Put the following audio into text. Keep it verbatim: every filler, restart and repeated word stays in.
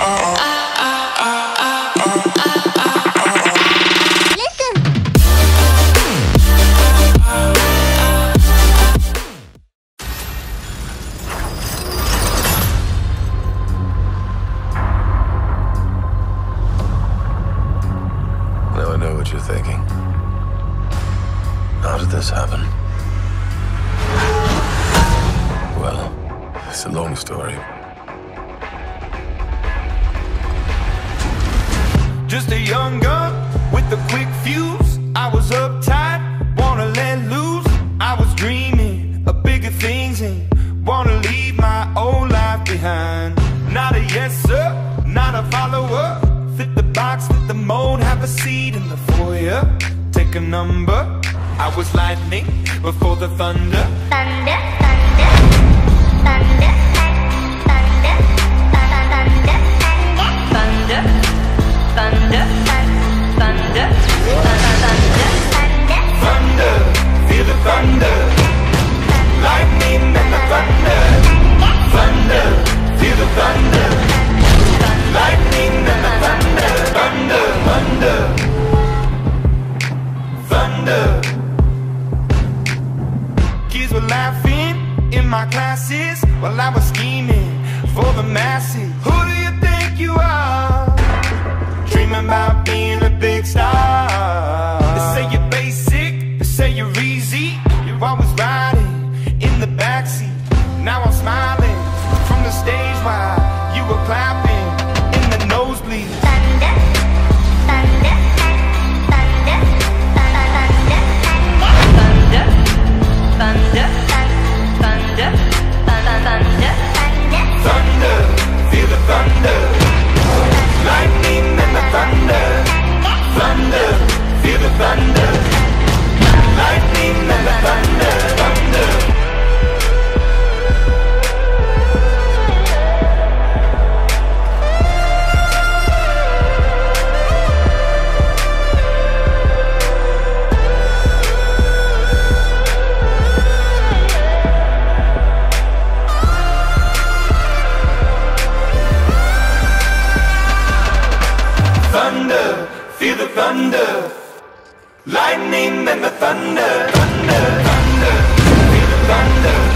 You're thinking, how did this happen? Well, it's a long story. Just a young gun with a quick fuse. I was uptight, wanna let loose. I was dreaming of bigger things and wanna leave my old life behind. Not a yes sir, not a follower. Fit the box, fit the mold, have a seat in the foyer. Take a number. I was lightning before the thunder. Thunder, thunder, thunder, thunder, thunder, thunder, thunder, thunder, thunder, thunder, feel the thunder. Lightning and the thunder. Thunder, feel the thunder. Lightning and the thunder. Thunder, thunder, thunder. Kids were laughing in my classes while I was scheming for the masses. Who do you think you are? Dreaming about being a big star. They say you're basic, they say you're easy. You're always riding in the backseat. Now I'm smiling from the stage while you were clapping in the nosebleed. thunder, thunder, thunder, thunder, thunder, thunder, thunder, thunder, Thunder, feel the thunder. Lightning and the thunder. Thunder, feel the thunder. Lightning and the thunder. Thunder. Thunder, feel the thunder. Lightning and the thunder. Thunder, thunder, feel the thunder.